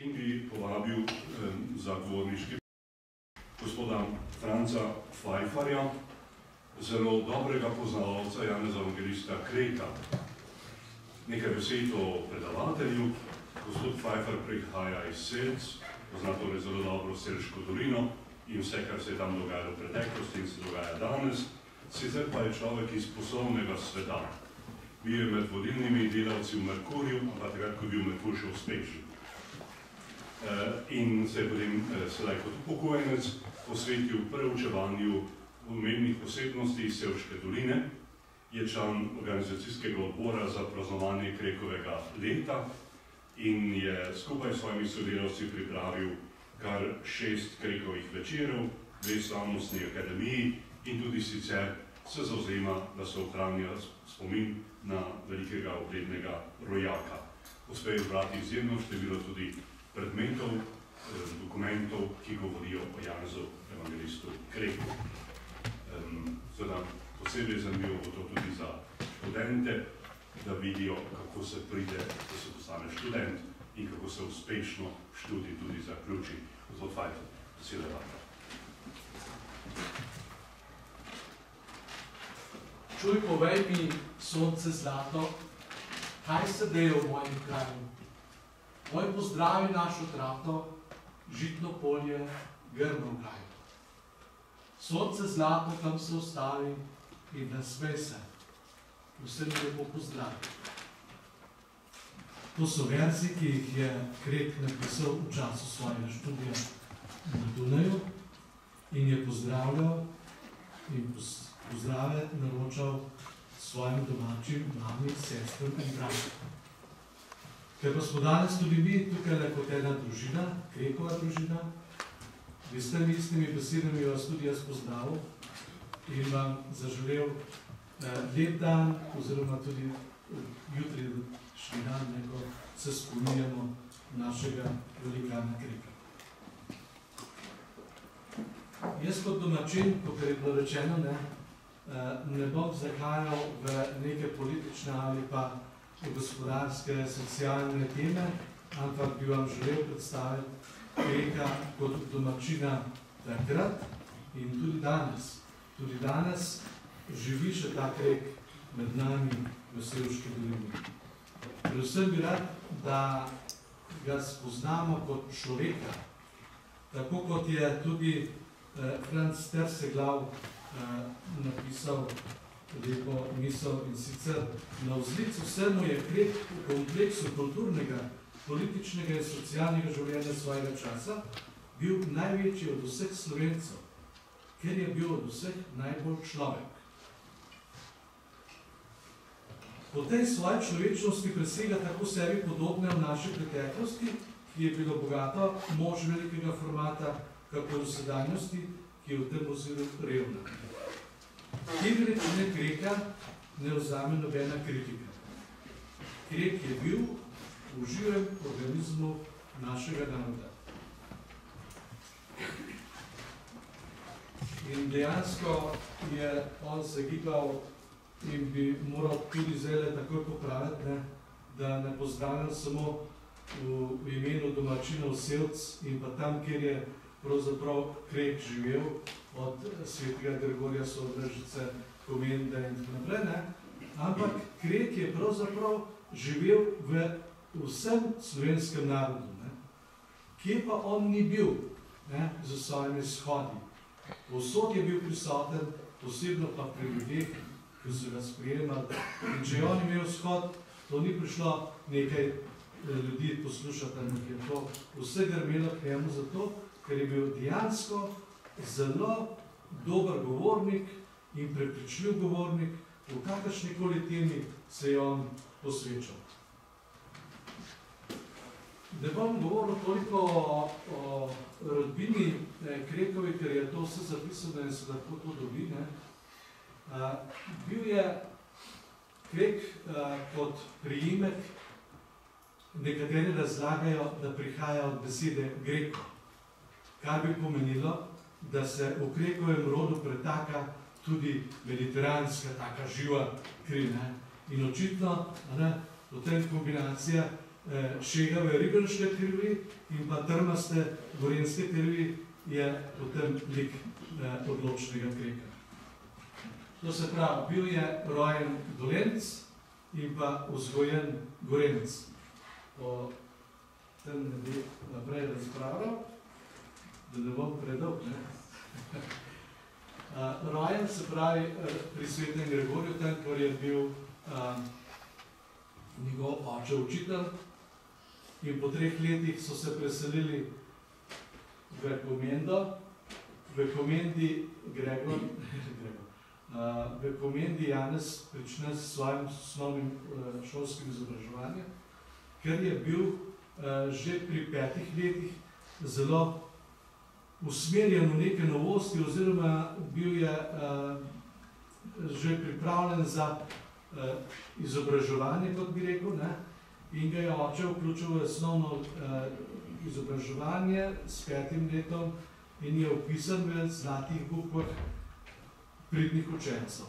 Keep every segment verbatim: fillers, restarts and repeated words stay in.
in bi povabil za govorniški gospoda Franca Pfeifferja, zelo dobrega poznavalca Janeza Evangelista Kreka. Nekaj besed o predavatelju. Gospod Pfeiffer prihaja iz Selc, pozna torej zelo dobro Selško dolino in vse, kar se je tam dogajalo v preteklosti in se dogaja danes. Sicer pa je človek iz poslovnega sveta. Bil je med vodilnimi delavci v Merkurju, ampak takrat, ko je bil Merkur še uspešen. In se je potem sedaj kot upokojenec posvetil preučevanju pomembnih osebnosti iz Selške doline. Je član organizacijskega odbora za praznovanje Krekovega leta in je skupaj s svojimi sodelavci pripravil kar šest Krekovih večerov, dve slavnostni akademiji in tudi sicer se zavzema, da se ohranja spomin na velikega uglednega rojaka. Uspe izbrati izjemno število tudi predmetov, dokumentov, ki govorijo o Janezu Evangelistu Kreku. Seveda posebej zanimivo bo to tudi za študente, da vidijo, kako se pride, da se postane študent in kako se uspešno študij tudi zaključi. Gospod Pfeiffer, beseda vama. Čuj, povej mi, sonce zlato, kaj se deje v mojem kraju? Moj pozdravi našo trato, žitno polje, grmo v kraju. Sonce zlato tam se ustavi in nasmej se. Vse mi lepo pozdravi. To so verzi, ki jih je Krek napisal v času svojega študija na Dunaju in je pozdravljal in pozdrave naročal svojim domačim mami, sestram in bratom. Ker pa smo danes tudi mi tukaj kot ena družina, Krekova družina, bi s temi istimi besedami vas tudi jaz pozdravil in vam zaželel lep dan, oziroma tudi jutri šli dan, neko se spominjamo našega velikana Kreka. Jaz kot domačin, kot je bilo rečeno, ne, ne bom zahajal v neke politične ali pa gospodarske, socialne teme, ampak bi vam želel predstaviti Kreka kot domačina takrat in tudi danes. Tudi danes živi še ta Krek med nami v Selški dolini. Predvsem bi rad, da ga spoznamo kot človeka, tako kot je tudi Franc Terseglav napisal lepo misel in sicer navzlic vsemu je Krek v kompleksu kulturnega, političnega in socialnega življenja svojega časa bil največji od vseh Slovencev, ker je bil od vseh najbolj človek. Po tej svoji človečnosti presega tako sebi podobne v naši preteklosti, ki je bilo bogato mož velikega formata, kako v sedanjosti, ki je v tem oziru revna. Te veličine Kreka ne vzame nobena kritika. Krek je bil v živem organizmu našega naroda. In dejansko je on se gibal in bi moral tudi zdaj takoj popraviti, ne, da ne pozdravljam samo v, v imenu domačinov Selc in pa tam, kjer je pravzaprav Krek živel, od svetega Gregorja Sodražice, Komende in tako naprej, ne, ampak Krek je pravzaprav živel v vsem slovenskem narodu, ne, kje pa on ni bil, ne, z svojimi shodi. Povsod je bil prisoten, posebno pa pri ljudeh, ki so ga sprejemali. In če je on imel shod, to ni prišlo nekaj ljudi poslušati, ampak je to vse grmelo k njemu zato, ker je bil dejansko zelo dober govornik in prepričljiv govornik, v kakršnikoli temi se je on posvečal. Ne bom govoril toliko o, o rodbini Krekovi, ker je to vse zapisano in se lahko to dobi, ne. Uh, bil je Krek uh, kot priimek, nekateri razlagajo, da prihaja od besede Greko, kar bi pomenilo, da se v Krekovem rodu pretaka tudi mediteranska, taka živa kri, ne. In očitno, ne, potem kombinacija eh, šegave ribenške krvi in pa trmaste gorenjske krvi je potem lik eh, odločnega kreka. To se pravi, bil je rojen Dolenc in pa vzgojen Gorenc. O tem ne bi naprej razpravljal, da ne bom predolg, ne? uh, rojen se pravi uh, pri svetem Gregorju, tam, kjer je bil uh, njegov oče učitelj in po treh letih so se preselili v Komendo, v Komendi Gregor, Gregor uh, v Komendi Janez prične s svojim osnovnim uh, šolskim izobraževanjem, ker je bil uh, že pri petih letih zelo usmerjen v neke novosti oziroma bil je uh, že pripravljen za uh, izobraževanje, kot bi rekel, ne? In ga je oče vključil v osnovno uh, izobraževanje s petim letom in je opisan v zlatih bukvah pridnih učencev.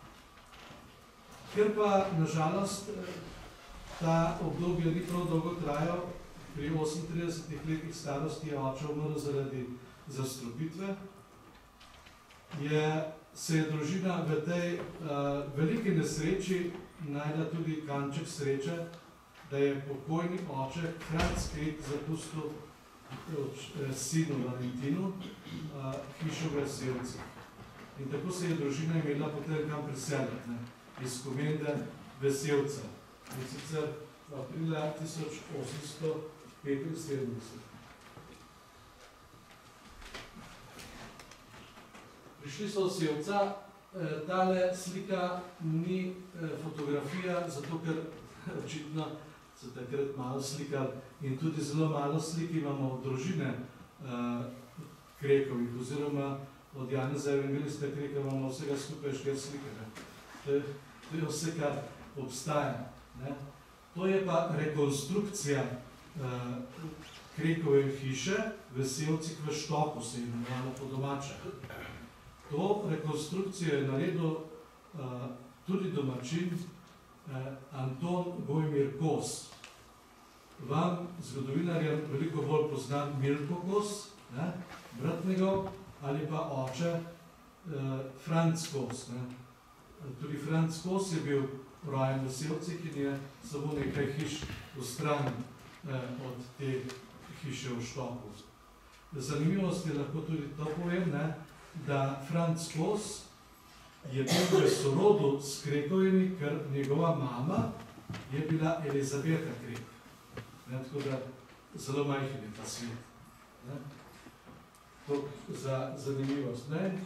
Ker pa, nažalost, ta obdobje ni prav dolgo trajal, pri osemintridesetih letih starosti je oče umrl zaradi zastrupitve, je, se je družina v tej uh, veliki nesreči našla tudi kanček sreče, da je pokojni oče Franc Kret zapustil uh, sinu Valentinu uh, hišo v Vesevcih. In tako se je družina imela potem kam preseliti, ne, iz Komende Vesevca. In sicer aprila tisoč osemsto petinsedemdeset. Prišli so v Sevca, tale slika ni fotografija, zato ker očitno so takrat malo slikali in tudi zelo malo slik imamo od družine Krekovih, oziroma od Janeza Evangelista Kreka imamo vsega skupaj štiri slike. To je, to je vse, kar obstaja. Ne? To je pa rekonstrukcija uh, Krekove hiše v Sevcih v Štoku, se je imenovalo po domače. To rekonstrukcijo je naredil uh, tudi domačin uh, Anton Gojmir Kos. Vam, zgodovinarjem, veliko bolj poznan Milko Kos, ne? Brat njegov, ali pa oče uh, Franc Kos. Ne? Tudi Franc Kos je bil rojen v Sevcih in je samo nekaj hiš v strani eh, od te hiše v Štoku. Zanimivost je lahko tudi to povem, ne, da Franc Kos je bil v sorodu s Krekovimi, ker njegova mama je bila Elizabeta Krek. Ne, tako da zelo majhen je ta svet. Ne. To za zanimivost. Ne.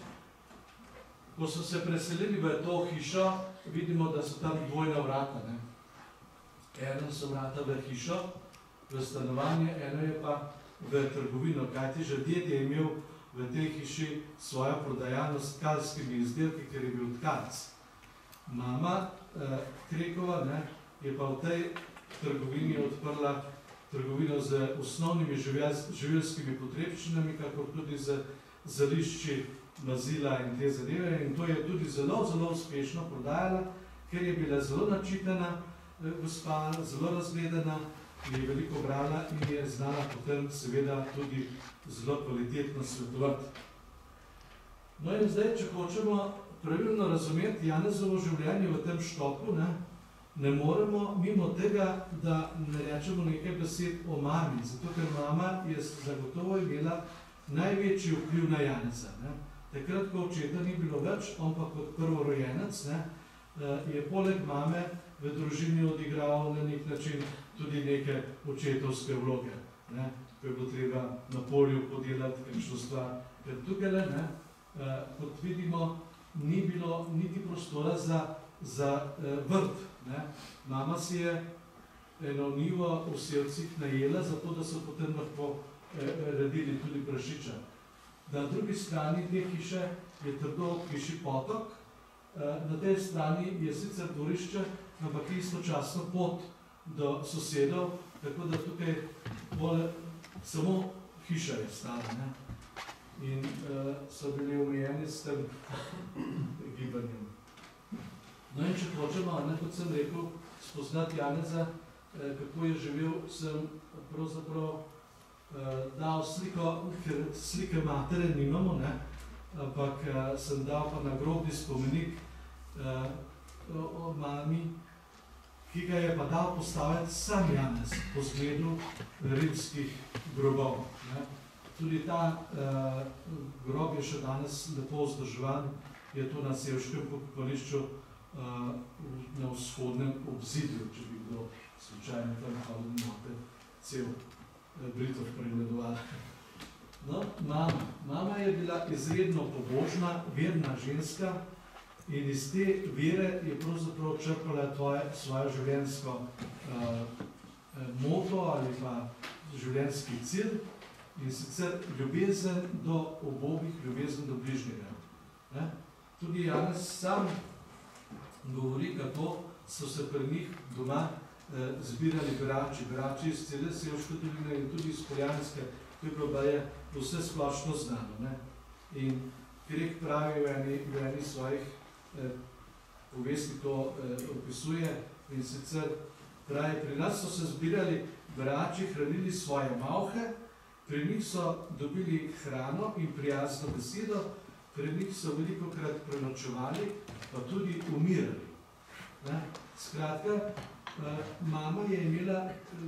Ko so se preselili v to hišo, vidimo, da so tam dvojna vrata. Ne? Eno so vrata v hišo, v stanovanje, eno je pa v trgovino, kajti že ded je imel v tej hiši svojo prodajalno s tkalskimi izdelki, ker je bil tkalc. Mama eh, Krekova, ne, je pa v tej trgovini odprla trgovino z osnovnimi živilskimi potrebščinami, kakor tudi z zelišči, mazila in te zadeve, in to je tudi zelo, zelo uspešno prodajala, ker je bila zelo načitana gospa, zelo razgledana, je veliko brala in je znala potem seveda tudi zelo kvalitetno svetovati. No in zdaj, če hočemo pravilno razumeti Janezovo življenje v tem Štoku, ne, ne moremo mimo tega, da ne rečemo nekaj besed o mami, zato ker mama je zagotovo imela največji vpliv na Janeza. Ne. Takrat, ko očeta ni bilo več, on pa kot prvorojenec, ne, je poleg mame v družini odigral na nek način tudi neke očetovske vloge. Ne, ko je bilo treba na polju podelati kakšno stvar. Ker tukaj, ne, kot vidimo, ni bilo niti prostora za, za vrt. Ne. Mama si je eno njivo v Sevcih najela, zato da so potem lahko redili tudi prašiča. Na drugi strani te hiše je trdo hiši potok, na tej strani je sicer dvorišče, ampak istočasno pot do sosedov, tako da tukaj bolj samo hiša je stala, ne? In uh, so bili omejeni s tem gibanjem. No in če hočemo, ne, kot sem rekel, spoznati Janeza, kako je živel, sem pravzaprav dal sliko, ker slike matere nimamo, ne? Ampak sem dal pa nagrobni spomenik o mami, ki ga je pa dal postaviti sam Janez po zgledu rimskih grobov. Ne? Tudi ta uh, grob je še danes lepo vzdrževan, je to na Sevškem pokopališču uh, na vzhodnem obzidju, če bi kdo slučajno tam hodil, imate cel uh, Britov pregledoval. No, mama. Mama je bila izredno pobožna, verna ženska in iz te vere je pravzaprav črpala tvoje, svojo življenjsko uh, moto ali pa življenjski cilj. In sicer ljubezen do ubogih, ljubezen do bližnjega. Ne? Tudi Janez sam govori, kako so se pri njih doma eh, zbirali berači, berači iz cele Sevške doline in tudi iz Poljanske, to je bilo je vse splošno znano. Ne? In Krek pravi v eni, v eni svojih eh, povesti to eh, opisuje in sicer pravi, pri nas so se zbirali berači, hranili svoje malhe, pri njih so dobili hrano in prijazno besedo, pri njih so velikokrat prenočevali, pa tudi umirali. Ne? Skratka, mama je imela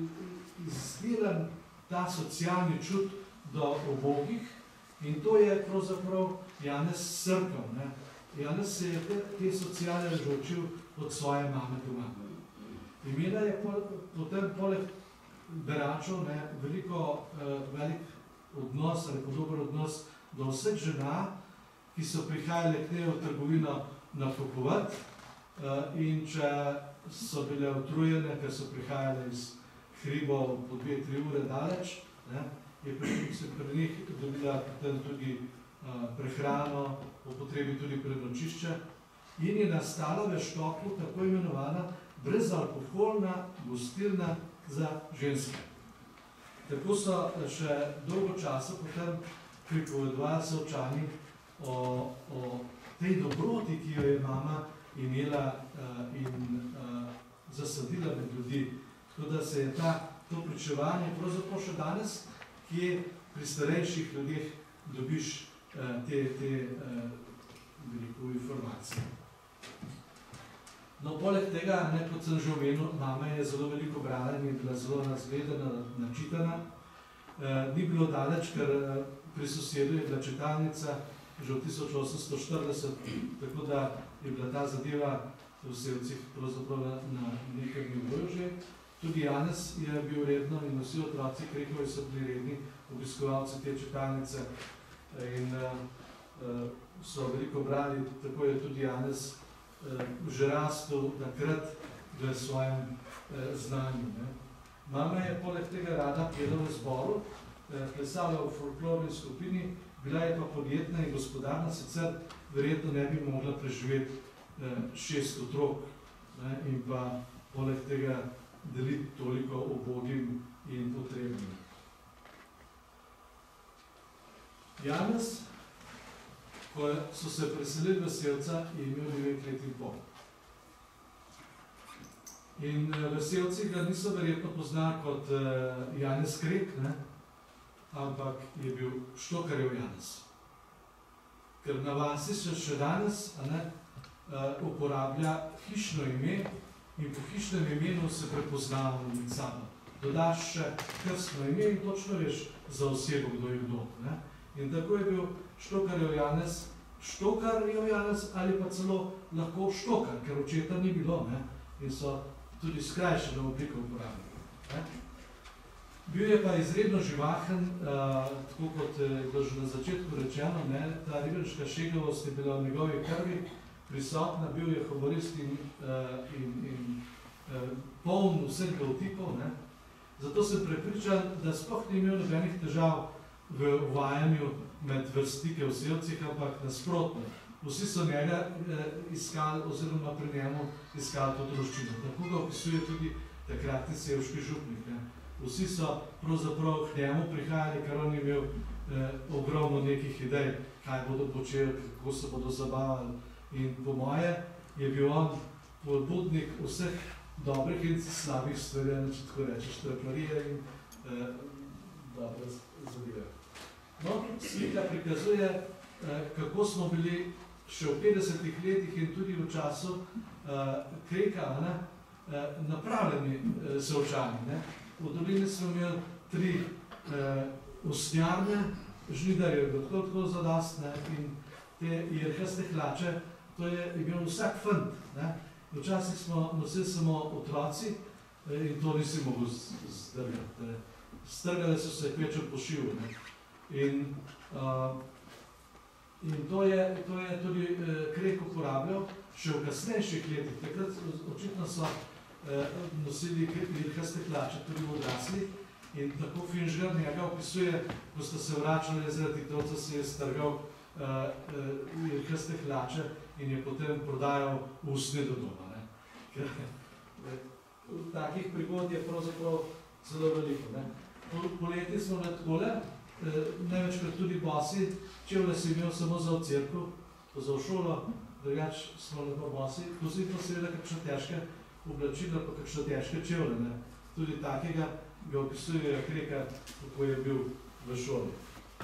izdelan ta socialni čut do ubogih in to je pravzaprav Janez srkal. Ne? Janez se je te, te socialne žočil od svoje mame doma. Imela je potem poleg beračev, ne, veliko, eh, velik odnos ali podoben odnos do vseh žena, ki so prihajale k njej v trgovino nakupovati eh, in če so bile utrujene, ker so prihajale iz hribov po dve, tri ure daleč, ne, je pri, se pri njih dobila potem tudi eh, prehrano, po potrebi tudi prenočišče in je nastala v Štoklu tako imenovana brezalkoholna gostilna za ženske. Tako so še dolgo časa potem pripovedovali Sevčani o, o tej dobroti, ki jo je mama imela uh, in uh, zasadila med ljudi. Tako da se je ta, to pričevanje pravzaprav še danes, kje pri starejših ljudeh dobiš uh, te, te uh, veliko informacije. No, poleg tega, ne, kot sem že omenil, mama je zelo veliko brala in je bila zelo razgledana, načitana. E, ni bilo daleč, ker pri sosedu je bila čitalnica že od tisoč osemsto štirideset, tako da je bila ta zadeva v Sevcih pravzaprav na nekem nivoju že. Tudi Janez je bil redno in vsi otroci Krekovi so bili redni obiskovalci te čitalnice in e, so veliko brali, tako je tudi Janez že rastel takrat v svojem eh, znanju. Ne. Mama je poleg tega rada pela v zboru, eh, plesala v folklorni skupini, bila je pa podjetna in gospodarna, sicer verjetno ne bi mogla preživeti eh, šest otrok, ne, in pa poleg tega deliti toliko ubogim in potrebnim. Janez, ko so se preselili v Sevca, je imel devet let in pol. In v Sevcih ga niso verjetno poznali kot uh, Janez Krek, ne? Ampak je bil Štokarjev Janez. Ker na vasi se še danes a ne, uh, uporablja hišno ime in po hišnem imenu se prepoznavamo med sabo. Dodaš še krstno ime in točno veš za osebo, kdo je kdo. Ne? In tako je bil Štokarjev Janez, Štokarjev Janez ali pa celo lahko Štokar, ker očeta ni bilo, ne? In so tudi skrajšeno obliko uporabili. Ne? Bil je pa izredno živahen, uh, tako kot je bilo že na začetku rečeno, ne? Ta ribenška šegavost je bila v njegovi krvi prisotna, bil je humorist in, uh, in, in uh, poln vseh dovtipov, ne? Zato sem prepričan, da sploh ni imel nobenih težav v uvajanju med vrstnike v Sevcih, ampak nasprotno. Vsi so njega eh, iskali, oziroma pri njemu iskali to druščino. Tako ga opisuje tudi takratni sevški župnik. Ne. Vsi so pravzaprav k njemu prihajali, ker on je imel eh, ogromno nekih idej, kaj bodo počeli, kako se bodo zabavali. In po moje je bil on pobudnik vseh dobrih in slabih stvari, če tako rečeš, traplarije in eh, dobre zadeve. No, slika prikazuje, eh, kako smo bili še v petdesetih letih in tudi v času eh, Kreka ne, eh, napravljeni eh, Sevčani. Ne. V dolini smo imeli tri eh, usnjarne, žnidarje, tako tako zadostne in te jerkaste hlače, to je imel vsak fant. Ne. Včasih smo nosili samo otroci eh, in to nisi mogel zdrgati. Strgale so se kvečo pošiv. Ne. In, uh, in to, je, to je tudi eh, Krek uporabljal še v kasnejših letih. Takrat očitno so eh, nosili jerkaste hlače tudi v odrasli. In tako Finžgar njega opisuje, ko sta se vračali zaradi toca, se je strgal jerkaste uh, uh, hlače in je potem prodajal usnje do doma. Ne. Ker, ne, v takih prigod je pravzaprav zelo veliko. Ne. Poleti smo na takole, eh, največkrat tudi bosi, čevlje si imel samo za v cerkev, to za v šolo, drugač smo na bosi, tudi pa seveda kakšne težke oblačila, pa kakšne težke čevlje. Ne. Tudi takega ga opisujejo Kreka, kako je bil v šoli.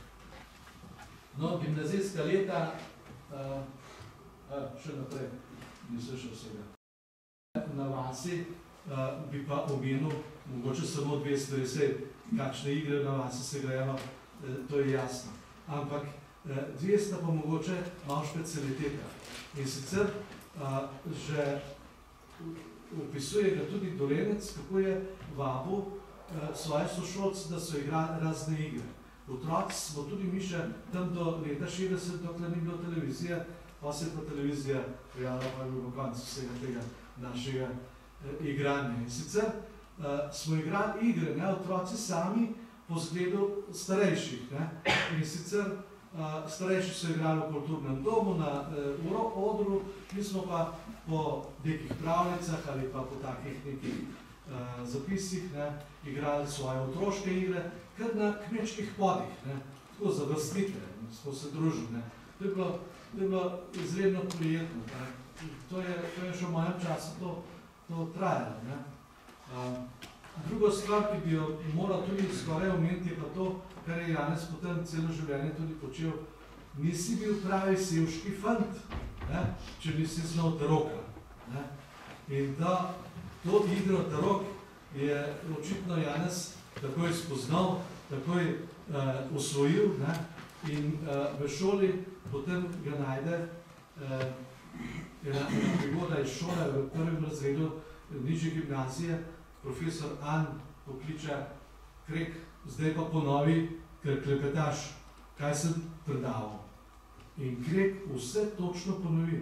No, gimnazijska leta, uh, uh, še naprej, nisem še vsega. Na vasi uh, bi pa omenil, mogoče samo dve stvari, sej, kakšne igre na vasi se grejo, uh, to je jasno. Ampak uh, dve sta pa mogoče malo specialiteta. In sicer uh, že opisuje ga tudi Dolenec, kako je vabil uh, svoje sošolce, da so igrali razne igre. Otroci smo tudi mi še tam do leta šestdeset, dokler ni bilo televizije, pa se je pa televizija pojavila, pa je bil v koncu vsega tega našega eh, igranja. In sicer eh, smo igrali igre, ne, otroci sami po zgledu starejših. Ne. In sicer eh, starejši so igrali v kulturnem domu, na eh, odru, mi smo pa po nekih pravljicah ali pa po takih nekih eh, zapisih ne, igrali svoje otroške igre, kar na kmečkih podih, ne, tako za vrstnike, smo se družili. Ne. To je bilo, to je bilo izredno prijetno. Ne. To je, to je še v mojem času to, to trajalo. Ne. A, drugo stvar, ki bi jo moral tudi skoraj omeniti, je pa to, kar je Janez potem celo življenje tudi počel. Nisi bil pravi sevški fant, ne, če nisi znal taroka. Ne. In da to igro tarok je očitno Janez takoj spoznal, takoj uh, osvojil, ne, in uh, v šoli potem ga najde uh, ena, ena prigoda iz šole v prvem razredu nižje gimnazije, profesor An pokliče: Krek, zdaj pa ponovi, ker klepetaš, kaj sem predaval. In Krek vse točno ponovi.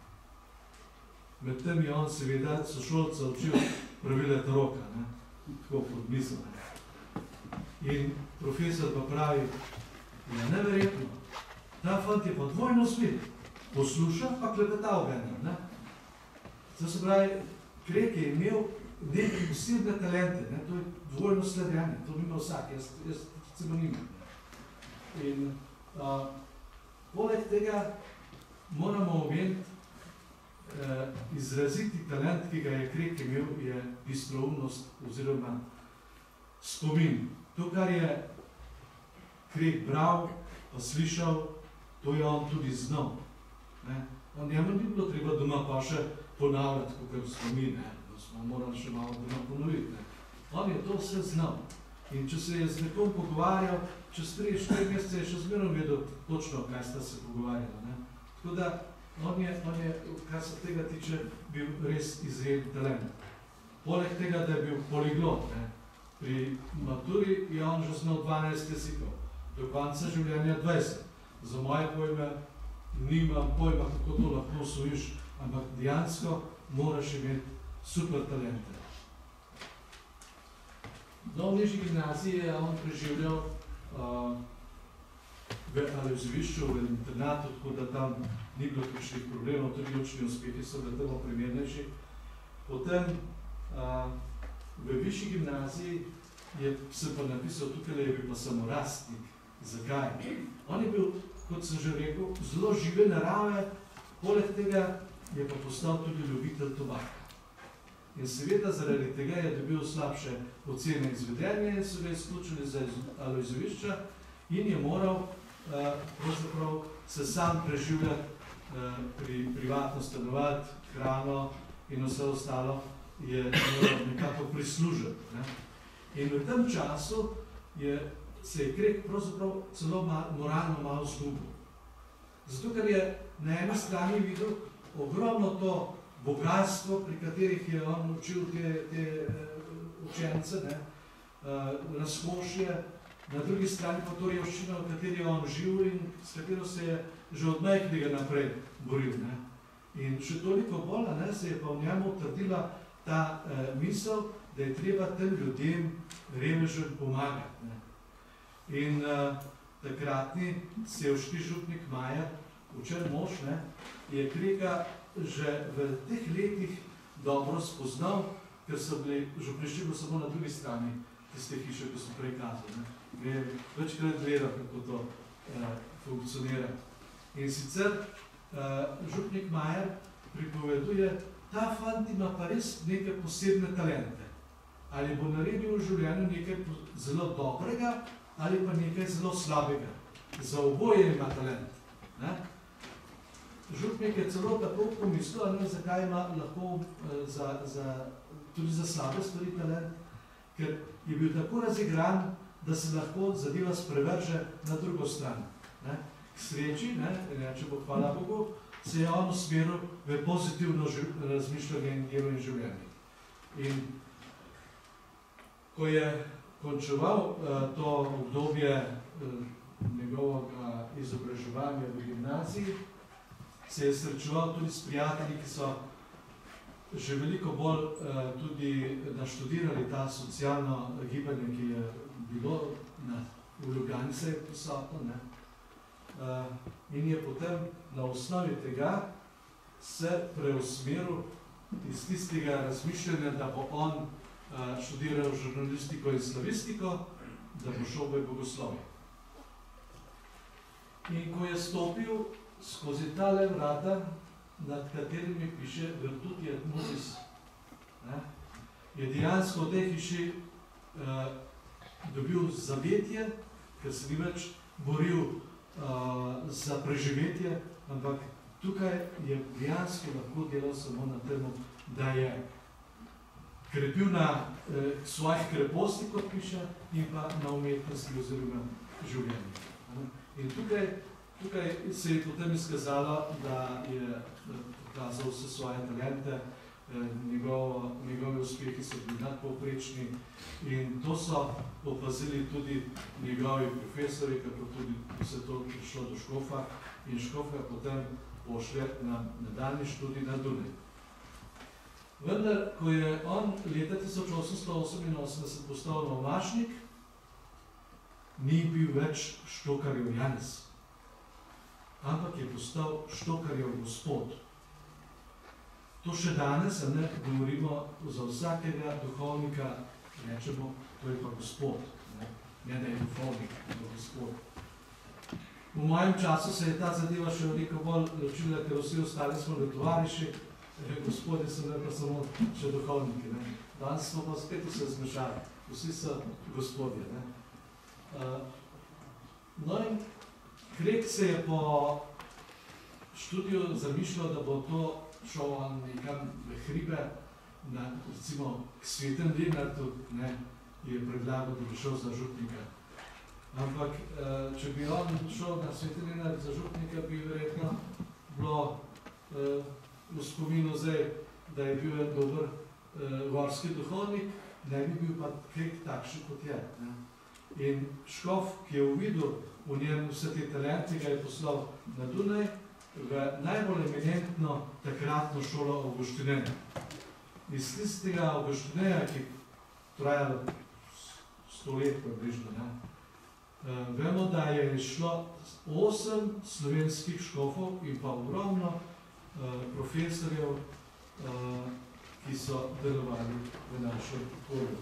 Medtem je on seveda sošolca učil pravila taroka, ne, tako pod misel. In profesor pa pravi: ja, neverjetno, ta fant je pa dvojno svet, posluša pa klepetal venem, ne. Zdaj se pravi, Krek je imel neke posebne talente, ne, to je dvojno sledenje, to nima vsak, jaz, jaz recimo nimam. In a, poleg tega moramo omeniti eh, izraziti talent, ki ga je Krek imel, je bistroumnost oziroma spomin. To, kar je Krek bral, pa slišal, to je on tudi znal. Ne? On njemu ni bilo treba doma pa še ponavljati, kakor spomin, ne? Da smo morali še malo doma ponoviti. Ne? On je to vse znal. In če se je z nekom pogovarjal, čez tri štiri mesece je še zmerno vedel točno, kaj sta se pogovarjala. Ne? Tako da, on je, on je, kar se tega tiče, bil res izreden talent. Poleg tega, da je bil poliglot, ne? Pri maturi je on že znal dvanajst jezikov, do konca življenja dvajset. Za moje pojme nimam pojma, kako to lahko osvojiš, ampak dejansko moraš imeti super talente. No, v nižji gimnaziji je on preživljal uh, v Alojzovišču, v internatu, tako da tam ni bilo kakšnih problemov, tudi učni uspehi so bili tamo primernejši. Potem uh, v višji gimnaziji je se pa napisal, tukaj je bil pa samorastnik. Zakaj? On je bil, kot sem že rekel, zelo žive narave, poleg tega je pa postal tudi ljubitelj tobaka. In seveda zaradi tega je dobil slabše ocene izvedenja in so ga izključili za Alojzovišča in je moral uh, pravzaprav se sam preživljati, uh, pri privatno stanovati, hrano in vse ostalo je moral nekako prislužiti. Ne? In v tem času je, se je Krek pravzaprav celo mal, moralno malo zgubil. Zato, ker je na eni strani videl ogromno to bogatstvo, pri katerih je on učil te, te učence, ne, uh, razkošje, na drugi strani pa to revščina, v kateri je on živ in s katero se je že od majhnega naprej boril. Ne. In še toliko bolj ne, se je pa v njemu utrdila ta uh, misel, da je treba tem ljudem revežem pomagati. Ne. In uh, takratni sevški župnik Majer, učen mož, ne, je Kreka že v teh letih dobro spoznal, ker so bili župnišči samo na drugi strani tiste hiše, ko so prej kazali. Ne. Večkrat gledal, kako to uh, funkcionira. In sicer uh, župnik Majer pripoveduje, ta fant ima pa res neke posebne talente. Ali bo naredil v življenju nekaj zelo dobrega, ali pa nekaj zelo slabega. Za oboje ima talent. Ne? Župnik je celo tako pomislil, ne, zakaj ima lahko eh, za, za, tudi za slabe stvari talent, ker je bil tako razigran, da se lahko zadeva sprevrže na drugo stran. Ne? K sreči, ne, če bo hvala Bogu, se je on usmeril v pozitivno razmišljanje in delo in življenje. In ko je končeval uh, to obdobje uh, njegovega izobraževanja v gimnaziji, se je srečeval tudi s prijatelji, ki so že veliko bolj uh, tudi naštudirali ta socialno gibanje, ki je bilo na, v Ljubljani se je prisotno. Ne? Uh, in je potem na osnovi tega se preusmeril iz tistega razmišljanja, da bo on uh, študiral žurnalistiko in slavistiko, da bo šel v bogoslovje. In ko je stopil skozi tale vrata, nad katerimi piše Virtuti et Mutis, ne, je dejansko v tej hiši uh, dobil zavetje, ker se ni več boril uh, za preživetje, ampak tukaj je dejansko lahko delal samo na temu, da je krepil na eh, svojih kreposti, kot piše, in pa na umetnosti oziroma življenju. In tukaj, tukaj se je potem izkazalo, da je pokazal vse svoje talente, eh, njegov, njegovi uspehi so bili nadpovprečni in to so opazili tudi njegovi profesori, kako tudi se to prišlo do Škofa in Škofka potem pošlje na nadaljnji študij na Dunaj. Vendar, ko je on leta tisoč osemsto oseminosemdeset postal novašnik, ni bil več Štokarjev Janez, ampak je postal Štokarjev gospod. To še danes, a ne, govorimo za vsakega duhovnika, rečemo, to je pa gospod, ne, ne da je duhovnik, to gospod. V mojem času se je ta zadeva še veliko bolj ločila, ker vsi ostali smo le tovariši, gospodje so ne pa samo še duhovniki. Ne. Danes smo pa spet vse zmešali, vsi so gospodje. Ne. Uh, no in Krek se je po študiju zamišljal, da bo to šel on nekam v hribe, na, recimo k Svetem Lenartu, ne, je predlagal, da bi šel za župnika. Ampak, uh, če bi on šel na Sveti Lenart za župnika, bi verjetno bilo uh, v spominu zdaj, da je bil en dober uh, gorski duhovnik, ne bi bil pa Krek takšen, kot je. Ne. In Škof, ki je uvidel v njem vse te talente, ga je poslal na Dunaj v najbolj eminentno takratno šolo Avguštinenja. Iz tistega Avguštinenja, ki trajalo sto let približno, ne, uh, vemo, da je šlo osem slovenskih škofov in pa ogromno uh, profesorjev, uh, ki so delovali v našem okolju.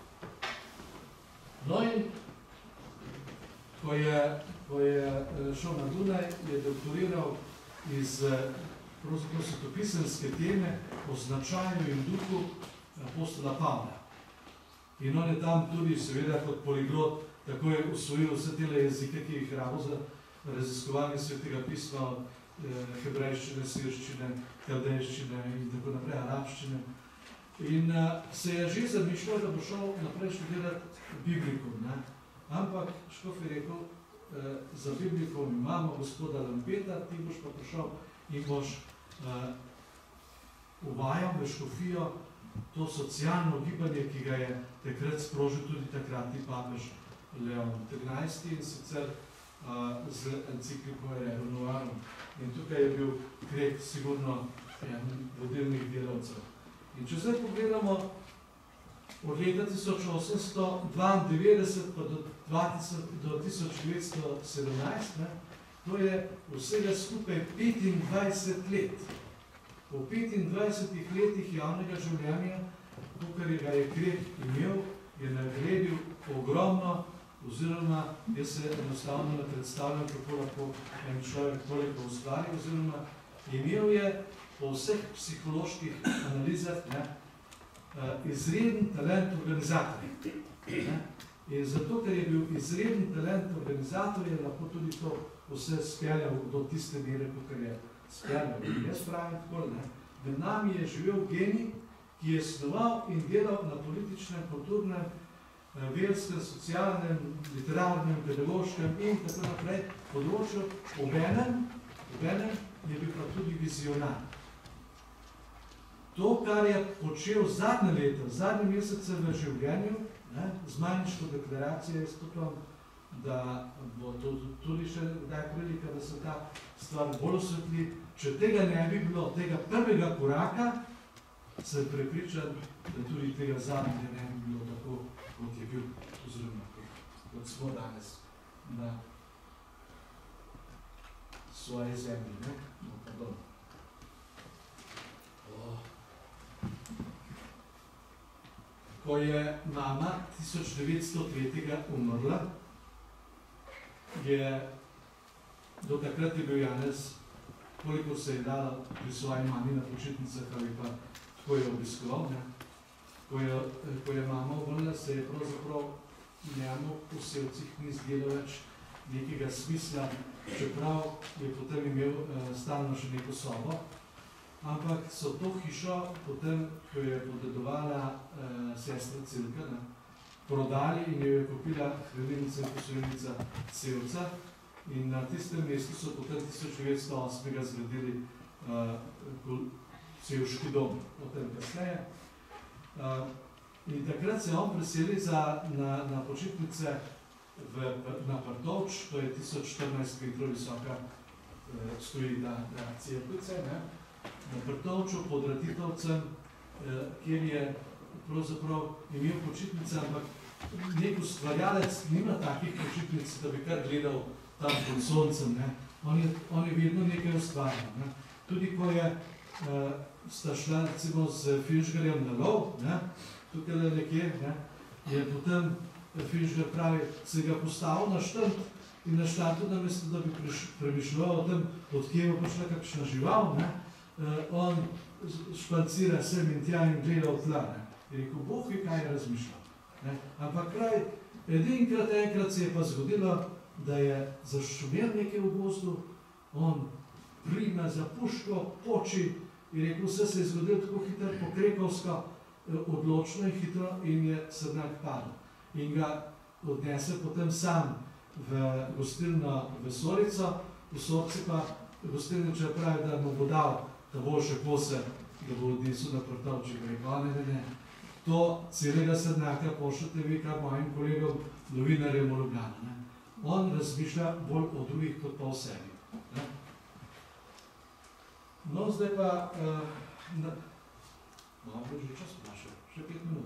No in ko je, ko je šel na Dunaj, je doktoriral iz pravzaprav svetopisemske teme o značaju in duhu apostola Pavla. In on je tam tudi, seveda, kot poliglot, tako je usvojil vse te jezike, ki jih rabo za raziskovanje svetega pisma, hebrejščine, sirščine, kaldejščine in tako naprej, arabščine. In uh, se je že zamišljal, da bo šel naprej študirati Biblikum. Ne? Ampak Škof je rekel, uh, za Biblikum imamo gospoda Lampeta, ti boš pa prišel in boš uh, uvajal v škofijo to socialno gibanje, ki ga je takrat sprožil tudi takratni papež Leon trinajsti in sicer uh, z encikliko Rerum Novarum. In tukaj je bil Krek sigurno en vodilnih delavcev. In če zdaj pogledamo od leta tisoč osemsto dvaindevetdeset pa do tisoč devetsto sedemnajst, ne, to je vsega skupaj petindvajset let. Po petindvajsetih letih javnega življenja, to, kar ga je Krek imel, je naredil ogromno, oziroma jaz se enostavno ne predstavljam, kako lahko en človek toliko ustvari, oziroma imel je po vseh psiholoških analizah ne, izreden talent organizatorja. Ne. In zato, ker je bil izreden talent organizatorja, lahko tudi to vse speljal do tiste mere, kot je speljal. In jaz pravim tako, ne. Med nami je živel genij, ki je snoval in delal na političnem, kulturnem, verskem, socialnem, literarnem, pedagoškem in tako naprej področju. Obenem, obenem je bil pa tudi vizionar. To, kar je počel zadnje leta, zadnje mesece v življenju, ne, z Majniško deklaracijo, jaz upam, da bo to tudi še kdaj prilika, da se ta stvar bolj osvetli. Če tega ne bi bilo, tega prvega koraka, sem prepričan, da tudi tega zadnjega ne bi bilo tako, kot je bil, oziroma kot smo danes na svoje zemlji. Ne? No, pardon. Oh. Ko je mama tisoč devetsto tretjega umrla, je do takrat je bil Janez, koliko se je dala pri svoji mami na počitnicah, ali pa tako je obiskoval. Ne? Ko je, ko je mama umrla, se je pravzaprav njemu v Sevcih ni zdelo več nekega smisla, čeprav je potem imel uh, stalno še neko sobo. Ampak so to hišo, potem, ko je podedovala uh, sestra Cilka, ne, prodali in jo je kupila hranilnica in posojilnica Sevca. In na tistem mestu so potem tisoč devetsto osmega zgradili uh, Sevški dom, potem kasneje. Uh, in takrat se je on preseli za, na, na počitnice v, na Partovč, to je tisoč štirinajst metrov visoka, uh, stoji na, na Cerkvice, ne? Na Partovču pod Ratitovcem, uh, kjer je pravzaprav imel počitnice, ampak nek ustvarjalec nima takih počitnic, da bi kar gledal tam pod soncem. Ne? On, je, on je vedno nekaj ustvarjal. Ne? Tudi ko je uh, sta šla recimo z Finžgarjem na lov, ne? Tukaj le nekje, ne? Je potem Finžgar pravi, se ga postavil na štrt in na štartu namesto, da bi premišljal o tem, od kje bo prišla kakšna žival, ne? Uh, on špancira sem in tja in gleda v tla. Ne? Je rekel, Bog je kaj razmišljal. Ne? Ampak kraj, edinkrat, enkrat se je pa zgodilo, da je zašumel nekaj v gozdu, on prime za puško, poči in rekel, vse se je zgodilo tako hitro, pokrekovsko, odločno in hitro in je srnak padel. In ga odnese potem sam v gostilno v Sorico, v Sorici pa gostilničar pravi, da mu bo dal ta boljše kose, da bo odnesel na Partovč. Rekel, ne, ne, ne, to celega srnaka pošljete vi, kar mojim kolegom novinarjem v Ljubljano. On razmišlja bolj o drugih kot pa o sebi. Ne? No, zdaj pa, uh, na, no, bo že čas vprašal, še pet minut.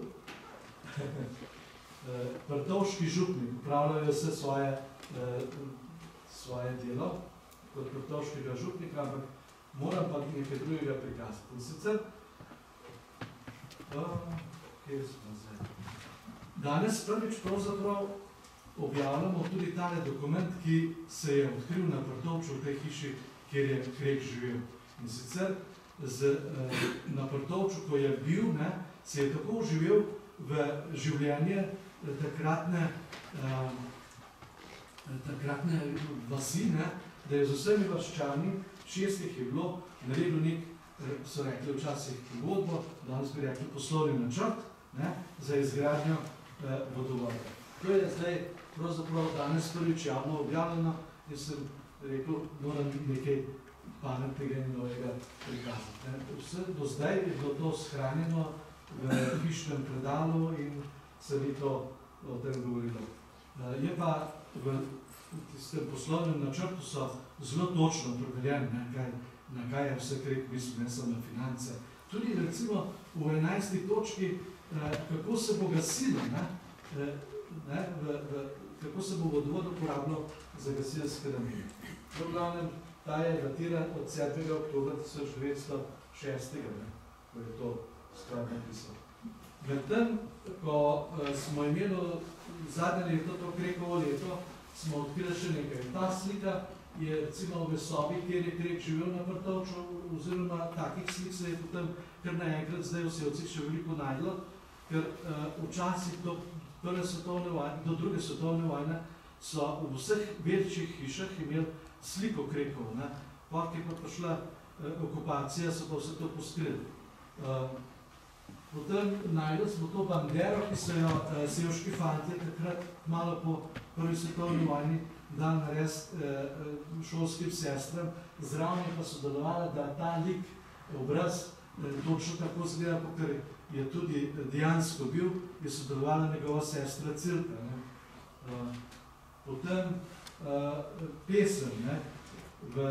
Partovški župnik upravljajo vse svoje, uh, svoje delo kot partovškega župnika, ampak moram pa nekaj drugega prikazati. In sicer, uh, kje smo zdaj? Danes prvič pravzaprav objavljamo tudi tale dokument, ki se je odkril na Partovču v tej hiši, kjer je Krek živel. In sicer z, uh, na Prtovču, ko je bil, ne, se je tako vživel v življenje takratne, uh, takratne vasi, ne, da je z vsemi vaščani, šestih je bilo, naredil nek, so rekli včasih pogodbo, danes bi rekli poslovni načrt, ne, za izgradnjo eh, vodovoda. To je zdaj pravzaprav danes prvič javno objavljeno, jaz sem rekel, moram nekaj pametnega in novega prikazati. Ne. Vse do zdaj je bilo to shranjeno v hišnem predalu in se ni to o tem govorilo. Eh, je pa v tistem poslovnem načrtu so zelo točno opredeljeni, kaj, na kaj je vse krek mislim, ne samo na finance. Tudi recimo v enajsti točki, eh, kako se bo gasilo, ne, eh, ne, v, v, kako se bo vodovod uporabljal za gasilske namene. V glavnem, ta je datiran od sedmega oktobra tisoč devetsto šestega, ne, ko je to skladno pisal. Medtem, ko eh, smo imeli zadnje leto, to Krekovo leto, smo odkrili še nekaj. Ta slika je recimo v sobi, kjer je Krek živel na Prtovču, oziroma takih slik se je potem kar naenkrat zdaj v Sevcih še veliko najdlo, ker uh, včasih do prve svetovne vojne, do druge svetovne vojne so v vseh večjih hišah imeli sliko Krekovo. Ne. Pa, ki pa prišla uh, okupacija, so pa vse to poskrili. Uh, Potem najdli smo to bandero, ki so jo uh, sevški fantje takrat malo po prvi svetovni vojni dan narediti uh, šolskim sestram, zraven pa sodelovali, da ta lik, obraz, uh, točno tako zgleda, ker je tudi dejansko bil, je sodelovala njegova sestra Cilka. Ne. Uh, potem uh, pesem, ne, v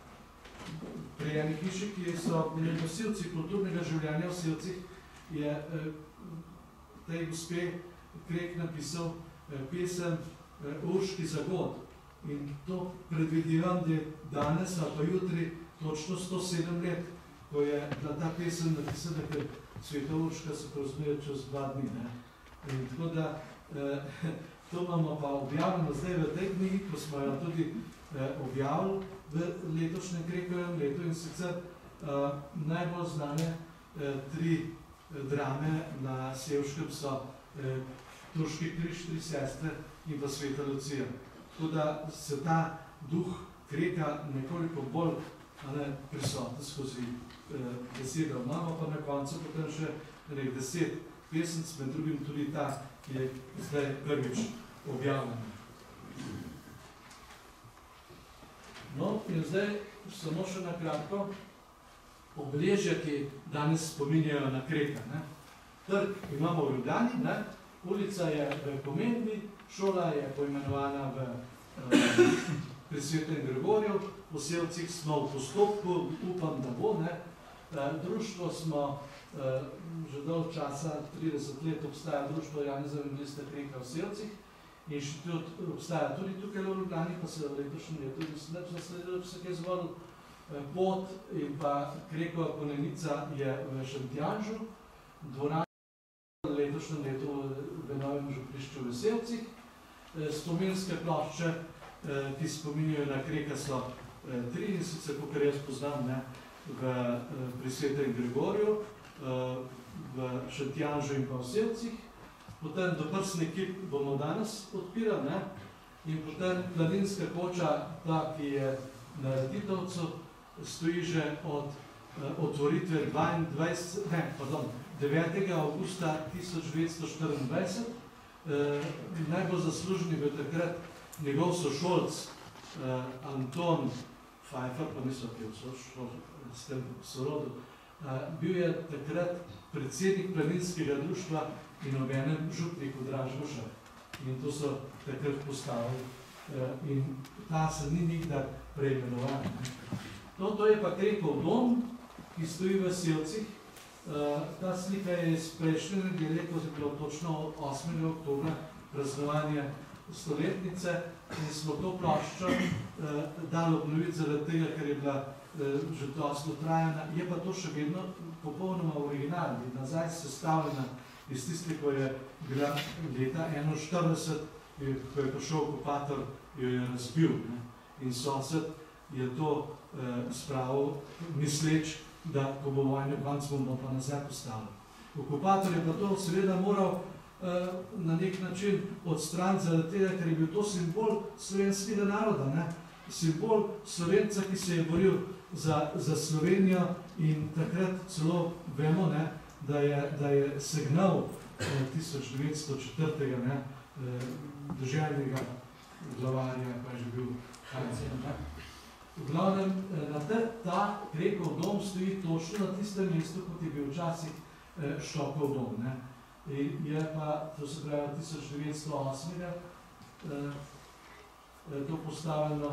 pri eni hiši, ki so bili nosilci kulturnega življenja v Sevcih, je eh, tej gospe Krek napisal eh, pesem eh, Urški zagod. In to predvidevam, da je danes ali pa jutri točno sto sedem let, ko je bila ta pesem napisana, ker Sveta Urška se praznuje čez dva dni. Ne? In tako da eh, to imamo pa objavljeno zdaj v tej knjigi, ko smo jo tudi eh, objavili v letošnjem Krekovem letu in sicer eh, najbolj znane eh, tri drame na Sevškem so eh, Turški križ, tri sestre in pa Sveta Lucija. Tako da se ta duh Kreka nekoliko bolj ne, prisoten skozi eh, besedo. Imamo pa na koncu potem še nek deset pesnic, med drugim tudi ta, ki je zdaj prvič objavljena. No, in zdaj samo še na kratko obeležja, ki danes spominjajo na Kreka. Ne. Trg imamo v Ljubljani, ne. Ulica je v Komendni, šola je poimenovana v eh, pri Svetem Gregorju, v Sevcih smo v postopku, upam, da bo. Ne. Eh, društvo smo eh, že dolg časa, trideset let obstaja društvo Janeza Evangelista Kreka v Sevcih, inštitut obstaja tudi tukaj v Ljubljani, pa se v letošnjem letu mislim, da nasledil vse kaj zvolil. Pot in pa Krekova ponenica je v Šentjanžu, dvorana v letošnjem letu v novem župnišču v Sevcih. Spominske plošče, ki spominjajo na Kreka, so tri, in sicer, kakor jaz poznam, ne, v, pri Svetem Gregorju, v Šentjanžu in pa v Sevcih. Potem doprsni kip bomo danes odpirali, ne, in potem planinska koča, ta, ki je na Raditovcu, stoji že od uh, otvoritve dvaindvajset, ne, pardon, devetega avgusta tisoč devetsto štiriindvajset. Uh, najbolj zaslužni bil takrat njegov sošolc uh, Anton Pfeiffer, pa niso ki s tem sorodu, uh, bil je takrat predsednik planinskega društva in obenem župnik v Dražgošah. In to so takrat postavili. Uh, in ta se ni nikdar preimenoval. No, to je pa Krekov dom, ki stoji v Sevcih. Uh, ta slika je iz prejšnje nedelje, ko je bilo točno osmega oktobra praznovanje stoletnice in smo to ploščo uh, dali obnoviti zaradi tega, ker je bila uh, že dosti trajana. Je pa to še vedno popolnoma originalna in nazaj sestavljena iz tiste, ko je bila leta enainštirideset, ko je prišel okupator, jo je razbil. Ne? In sosed je to eh, spravil, misleč, da ko bo vojne konc, bomo pa nazaj postavili. Okupator je pa to seveda moral uh, na nek način odstraniti zaradi tega, ker je bil to simbol slovenskega naroda, ne? Simbol Slovenca, ki se je boril za, za Slovenijo in takrat celo vemo, ne, da, je, da je segnal eh, tisoč devetsto četrtega ne, eh, državnega glavarja, pa je že bil Hancen. V glavnem, na te, ta Krekov dom stoji točno na tistem mestu, kot je bil včasih eh, Štokov dom. Ne. In je pa, to se pravi, tisoč devetsto osmega eh, to postavljeno.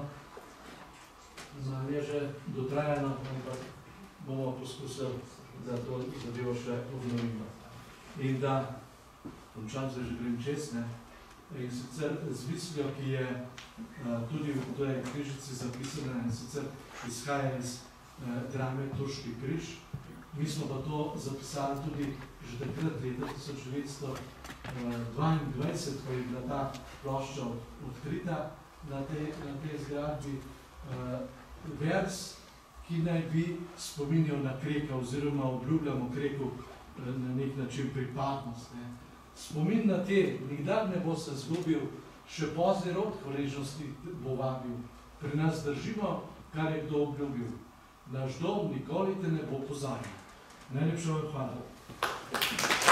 Je že dotrajano, ampak bomo poskusili, da to zadevo še obnovimo. In da, končam se že grem čez, ne, in sicer z mislijo, ki je uh, tudi v tej križici zapisana, in sicer izhaja iz uh, drame Turški križ. Mi smo pa to zapisali tudi že takrat, leta tisoč devetsto dvaindvajset, ko je bila ta plošča odkrita na tej, na tej zgradbi. Uh, vers, ki naj bi spominjal na Kreka oziroma obljubljamo Kreku uh, na nek način pripadnost. Ne. Spomin na te nikdar ne bo se zgubil, še pozni rod hvaležnosti bo vabil. Pri nas držimo, kar je kdo obljubil. Naš dom nikoli te ne bo pozabil. Najlepša vam hvala.